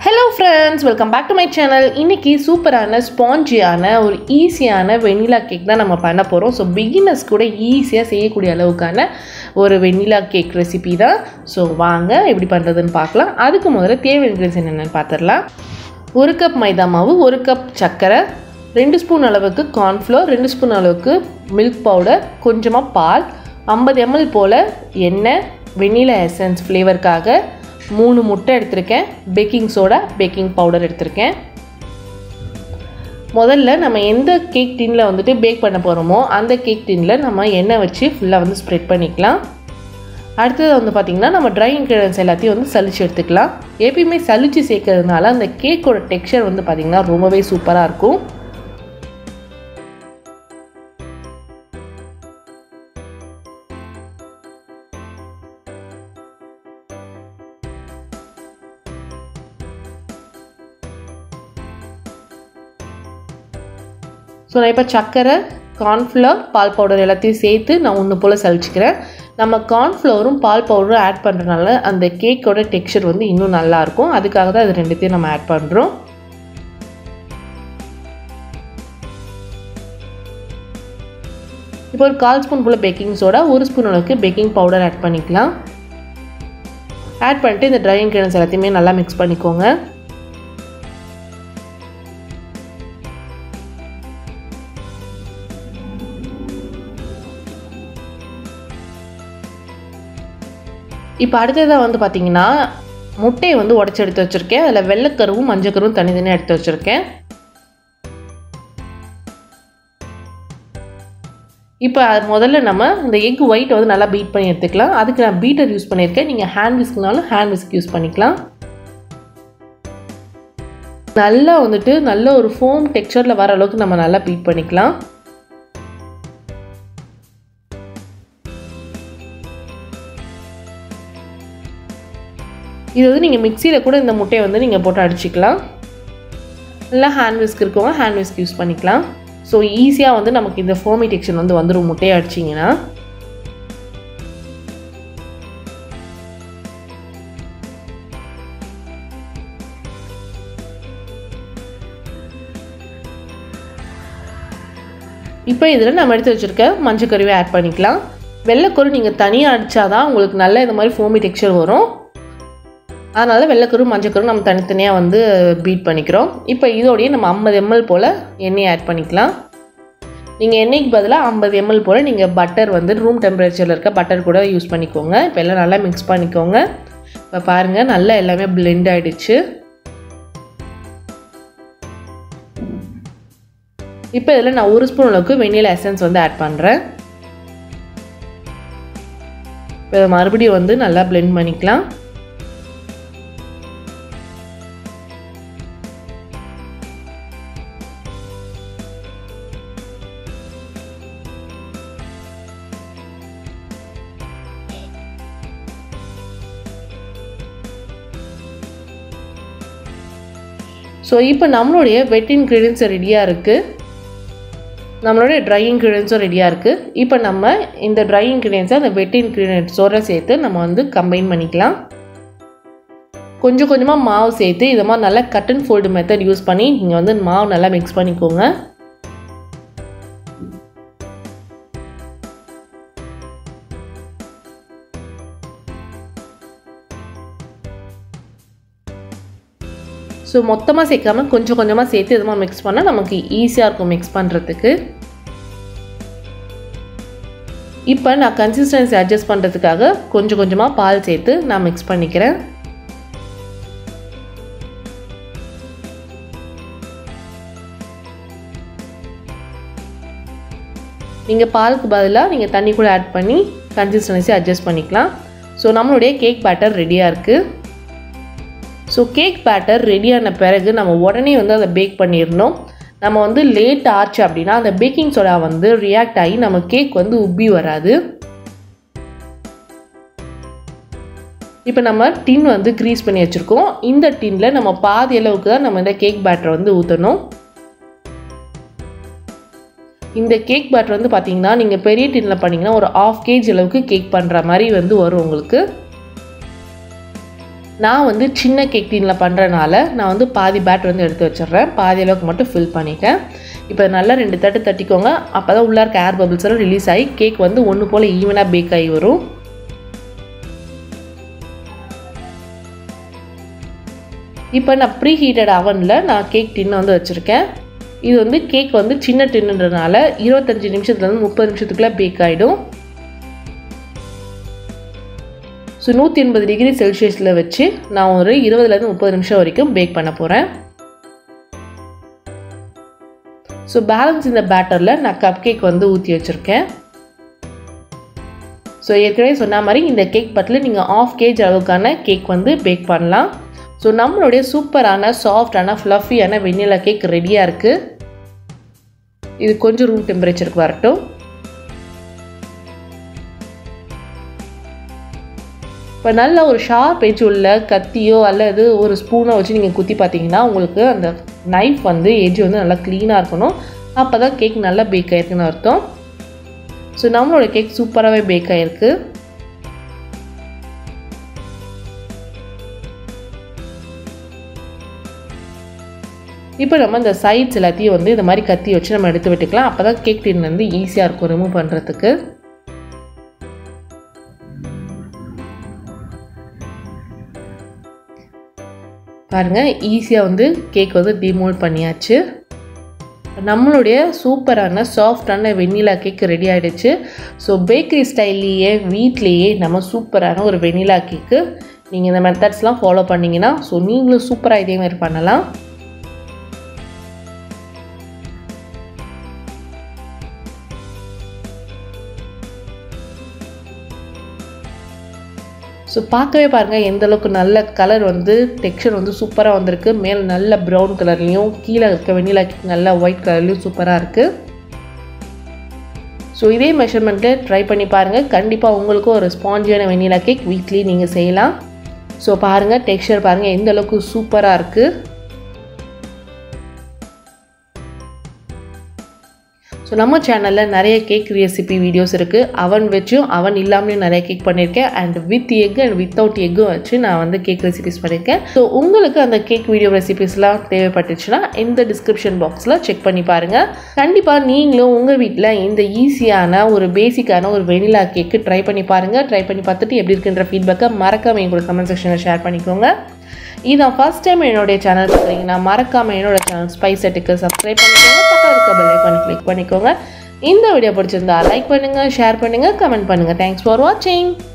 Hello friends, welcome back to my channel. இன்னைக்கு சூப்பரான ஸ்பாஞ்சியான ஒரு ஈஸியான வெனிலா கேக் தான் நம்ம பண்ண போறோம். ஸோ பிகினர்ஸ் கூட ஈஸியாக செய்யக்கூடிய அளவுக்கான ஒரு வெனிலா கேக் ரெசிபி தான். ஸோ வாங்க எப்படி பண்ணுறதுன்னு பார்க்கலாம். அதுக்கு முதல்ல தேவை இன்க்ரீடியன்ஸ் என்னென்னு பார்த்துடலாம். 1 கப் மைதா மாவு, 1 கப் சர்க்கரை, 2 ஸ்பூன் அளவுக்கு கார்ன்ஃப்ளோர், 2 ஸ்பூன் அளவுக்கு மில்க் பவுடர், கொஞ்சமாக பால், 50 ml போல் எண்ணெய், வெனிலா எசன்ஸ் ஃப்ளேவருக்காக 3 முட்டை எடுத்திருக்கேன், பேக்கிங் சோடா, பேக்கிங் பவுடர் எடுத்திருக்கேன். முதல்ல நம்ம எந்த கேக் டின்ல வந்துட்டு பேக் பண்ண போகிறோமோ அந்த கேக் டின்ல நம்ம எண்ணெய் வச்சு ஃபுல்லாக வந்து ஸ்ப்ரெட் பண்ணிக்கலாம். அடுத்தது வந்து பார்த்திங்கன்னா நம்ம ட்ரை இன்க்ரீடியன்ஸ் எல்லாத்தையும் வந்து சலிச்சு எடுத்துக்கலாம். எப்பயுமே சலிச்சு சேர்க்கறதுனால அந்த கேக்கோட டெக்ஸ்சர் வந்து பார்த்திங்கன்னா ரொம்பவே சூப்பராக இருக்கும். ஸோ நான் இப்போ சர்க்கரை, கார்ன்ஃப்ளவர், பால் பவுடர் எல்லாத்தையும் சேர்த்து நான் ஒன்று போல் சலிச்சுக்கிறேன். நம்ம கார்ன்ஃப்ளவரும் பால் பவுடரும் ஆட் பண்ணுறதுனால அந்த கேக்கோட டெக்ஸ்சர் வந்து இன்னும் நல்லாயிருக்கும். அதுக்காக தான் அது ரெண்டுத்தையும் நம்ம ஆட் பண்ணுறோம். இப்போ ஒரு 1/4 ஸ்பூன் போல் பேக்கிங் சோடா, 1 ஸ்பூன் அளவுக்கு பேக்கிங் பவுடர் ஆட் பண்ணிக்கலாம். ஆட் பண்ணிட்டு இந்த ட்ரை இன்க்ரீடியன்ஸ் எல்லாத்தையுமே நல்லா மிக்ஸ் பண்ணிக்கோங்க. இப்போ அடுத்ததாக வந்து பார்த்திங்கன்னா முட்டையை வந்து உடச்சி எடுத்து வச்சுருக்கேன். அதில் வெள்ளைக்கருவும் மஞ்சக்கருவும் தனித்தனியாக எடுத்து வச்சுருக்கேன். இப்போ முதல்ல நம்ம இந்த எக் ஒயிட்டை வந்து நல்லா பீட் பண்ணி எடுத்துக்கலாம். அதுக்கு நான் பீட்டர் யூஸ் பண்ணியிருக்கேன். நீங்கள் ஹேண்ட் விஸ்க்னாலும் ஹேண்ட் விஸ்க் யூஸ் பண்ணிக்கலாம். நல்லா வந்துட்டு நல்ல ஒரு ஃபோம் டெக்ஸ்சரில் வர அளவுக்கு நம்ம நல்லா பீட் பண்ணிக்கலாம். இது வந்து நீங்கள் மிக்சியில் கூட இந்த முட்டையை வந்து நீங்கள் போட்டு அடிச்சிக்கலாம். இல்லை ஹேண்ட் விஸ்க் இருக்கவங்க ஹேண்ட் விஸ்க் யூஸ் பண்ணிக்கலாம். ஸோ ஈஸியாக வந்து நமக்கு இந்த ஃபோமி டெக்ஸ்சர் வந்து வந்துடும் முட்டையை அடிச்சிங்கன்னா. இப்போ இதில் நம்ம எடுத்து வச்சுருக்க மஞ்சள் கருவை ஆட் பண்ணிக்கலாம். வெள்ளைக்கரு நீங்கள் தனியாக அடித்தாதான் உங்களுக்கு நல்ல இந்த மாதிரி ஃபோமி டெக்ஸ்சர் வரும். அதனால் வெள்ளைக்கரு மஞ்சக்கரு நம்ம தனித்தனியாக வந்து பீட் பண்ணிக்கிறோம். இப்போ இதோடையே நம்ம 50 ml போல் எண்ணெய் ஆட் பண்ணிக்கலாம். நீங்கள் எண்ணெய்க்கு பதிலாக 50 ml போல் நீங்கள் பட்டர் வந்து ரூம் டெம்பரேச்சரில் இருக்க பட்டர் கூட யூஸ் பண்ணிக்கோங்க. இப்போ எல்லாம் நல்லா மிக்ஸ் பண்ணிக்கோங்க. இப்போ பாருங்கள் நல்லா எல்லாமே பிளெண்ட் ஆகிடுச்சு. இப்போ இதில் நான் 1 ஸ்பூன் அளவுக்கு வெனிலா எசன்ஸ் வந்து ஆட் பண்ணுறேன். இப்போ இதை மறுபடியும் வந்து நல்லா பிளெண்ட் பண்ணிக்கலாம். ஸோ இப்போ நம்மளுடைய வெட் இன்க்ரீடியன்ஸ் ரெடியாக இருக்குது. நம்மளுடைய ட்ரை இன்க்ரீடியன்ஸும் ரெடியாக இருக்குது. இப்போ நம்ம இந்த ட்ரை இன்க்ரீடியன்ஸை அந்த வெட் இன்க்ரீடியன்ஸோடு சேர்த்து நம்ம வந்து கம்பைன் பண்ணிக்கலாம். கொஞ்சம் கொஞ்சமாக மாவு சேர்த்து இதை மாதிரி நல்லா cut and fold method use பண்ணி நீங்கள் வந்து மாவு நல்லா மிக்ஸ் பண்ணிக்கோங்க. ஸோ மொத்தமாக சேர்க்காமல் கொஞ்சம் கொஞ்சமாக சேர்த்து இதுமாக மிக்ஸ் பண்ணால் நமக்கு ஈஸியாக இருக்கும் மிக்ஸ் பண்ணுறதுக்கு. இப்போ நான் கன்சிஸ்டன்சி அட்ஜஸ்ட் பண்ணுறதுக்காக கொஞ்சம் கொஞ்சமாக பால் சேர்த்து நான் மிக்ஸ் பண்ணிக்கிறேன். நீங்கள் பாலுக்கு பதிலாக நீங்கள் தண்ணி கூட ஆட் பண்ணி கன்சிஸ்டன்சி அட்ஜஸ்ட் பண்ணிக்கலாம். ஸோ நம்மளுடைய கேக் பேட்டர் ரெடியாக இருக்குது. ஸோ கேக் பேட்டர் ரெடியான பிறகு நம்ம உடனே வந்து அதை பேக் பண்ணிடணும். நம்ம வந்து லேட் ஆச்சு அப்படின்னா அந்த பேக்கிங் சோடா வந்து ரியாக்ட் ஆகி நம்ம கேக் வந்து உப்பி வராது. இப்போ நம்ம டின் வந்து க்ரீஸ் பண்ணி வச்சுருக்கோம். இந்த டின்னில் நம்ம பாதி அளவுக்கு தான் நம்ம இந்த கேக் பேட்டரை வந்து ஊற்றணும். இந்த கேக் பேட்டர் வந்து பார்த்திங்கன்னா நீங்கள் பெரிய டின்னில் பண்ணிங்கன்னா ஒரு 1/2 kg அளவுக்கு கேக் பண்ணுற மாதிரி வந்து வரும் உங்களுக்கு. நான் வந்து சின்ன கேக் டீனில் பண்ணுறனால நான் வந்து பாதி பேட்டர் வந்து எடுத்து வச்சிடுறேன். பாதி அளவுக்கு மட்டும் ஃபில் பண்ணிட்டேன். இப்போ நல்லா 2 தட்டு தட்டிக்கோங்க. அப்போ தான் உள்ளே இருக்க ஏர் பபிள்ஸ் எல்லாம் ரிலீஸ் ஆகி கேக் வந்து ஒன்று போல் ஈவனாக பேக் ஆகி வரும். இப்போ நான் ப்ரீ ஹீட்டட் அவனில் நான் கேக் டின்னை வந்து வச்சுருக்கேன். இது வந்து கேக் வந்து சின்ன டின்னுன்றதுனால 25 நிமிஷத்துலேருந்து 30 நிமிஷத்துக்குள்ளே பேக் ஆகிடும். ஸோ 180 டிகிரி செல்சியஸில் வச்சு நான் ஒரு 20லேருந்து 30 நிமிஷம் வரைக்கும் பேக் பண்ண போகிறேன். ஸோ பேலன்ஸ் இந்த பேட்டரில் நான் கப் கேக் வந்து ஊற்றி வச்சுருக்கேன். ஸோ ஏற்கனவே சொன்ன மாதிரி இந்த கேக் பட்டில் நீங்கள் 1/2 kg அளவுக்கான கேக் வந்து பேக் பண்ணலாம். ஸோ நம்மளுடைய சூப்பரான சாஃப்டான ஃப்ளஃபியான வெண்ணிலா கேக் ரெடியாக இருக்குது. இது கொஞ்சம் ரூம் டெம்பரேச்சருக்கு வரட்டும். இப்போ நல்ல ஒரு ஷார்ப் எட்ஜ் உள்ள கத்தியோ அல்லது ஒரு ஸ்பூனோ வச்சு நீங்கள் குத்தி பார்த்தீங்கன்னா உங்களுக்கு அந்த நைஃப் வந்து எட்ஜ் வந்து நல்லா க்ளீனாக இருக்கணும். அப்போ தான் கேக் நல்லா பேக் ஆகிருக்குன்னு அர்த்தம். ஸோ நம்மளோட கேக் சூப்பராகவே பேக் ஆகிருக்கு. இப்போ நம்ம இந்த சைட்ஸ் எல்லாத்தையும் வந்து இந்த மாதிரி கத்தி வச்சு நம்ம எடுத்து விட்டுக்கலாம். அப்போ தான் கேக் டின் வந்து ஈஸியாக இருக்கும் ரிமூவ் பண்ணுறதுக்கு. பாருங்கள், ஈஸியாக வந்து கேக் வந்து டிமோல்ட் பண்ணியாச்சு. நம்மளுடைய சூப்பரான சாஃப்டான வெண்ணிலா கேக் ரெடி ஆகிடுச்சு. ஸோ பேக்கரி ஸ்டைல்லையே வீட்லேயே நம்ம சூப்பரான ஒரு வெண்ணிலா கேக்கு நீங்கள் இந்த மெத்தட்ஸ்லாம் ஃபாலோ பண்ணிங்கன்னா ஸோ நீங்களும் சூப்பராக இதே மாதிரி பண்ணலாம். ஸோ பார்க்கவே பாருங்கள் எந்த அளவுக்கு நல்ல கலர் வந்து டெக்ஸ்சர் வந்து சூப்பராக வந்திருக்கு. மேலே நல்ல ப்ரௌன் கலர்லேயும் கீழே இருக்க வெண்ணிலா கேக் நல்ல ஒயிட் கலர்லேயும் சூப்பராக இருக்குது. ஸோ இதே மெஷர்மெண்ட்டில் ட்ரை பண்ணி பாருங்கள். கண்டிப்பாக உங்களுக்கும் ஒரு ஸ்பாஞ்சியான வெண்ணிலா கேக் வீட்லேயே நீங்கள் செய்யலாம். ஸோ பாருங்கள் டெக்ஸ்சர் பாருங்கள் எந்த அளவுக்கு சூப்பராக இருக்குது. ஸோ நம்ம சேனலில் நிறைய கேக் ரெசிபி வீடியோஸ் இருக்குது. அவன் வச்சும் அவன் இல்லாமலேயும் நிறைய கேக் பண்ணியிருக்கேன். And with egg and without எக்கும் வச்சு நான் வந்து கேக் ரெசிபிஸ் பண்ணியிருக்கேன். ஸோ உங்களுக்கு அந்த கேக் வீடியோ ரெசிபிஸ்லாம் தேவைப்பட்டுச்சுன்னா இந்த டிஸ்கிரிப்ஷன் பாக்ஸில் செக் பண்ணி பாருங்கள். கண்டிப்பாக நீங்களும் உங்கள் வீட்டில் இந்த ஈஸியான ஒரு பேசிக்கான ஒரு வெனிலா கேக்கு ட்ரை பண்ணி பாருங்கள். ட்ரை பண்ணி பார்த்துட்டு எப்படி இருக்குன்ற ஃபீட்பேக்கை மறக்காமல் எங்களோட கமெண்ட் செக்ஷனில் ஷேர் பண்ணிக்கோங்க. இதான் ஃபர்ஸ்ட் டைம் என்னுடைய சேனல் பார்க்குறீங்கன்னா மறக்காமல் என்னோட சேனல் ஸ்பைஸ் செட்டுக்கு சப்ஸ்கிரைப் பண்ணிக்கோங்க. பக்கம் இருக்க பெல் ஐகானை கிளிக் பண்ணிக்கோங்க. இந்த வீடியோ பிடிச்சிருந்தா லைக் பண்ணுங்கள், ஷேர் பண்ணுங்கள், கமெண்ட் பண்ணுங்கள். தேங்க்ஸ் ஃபார் வாட்சிங்.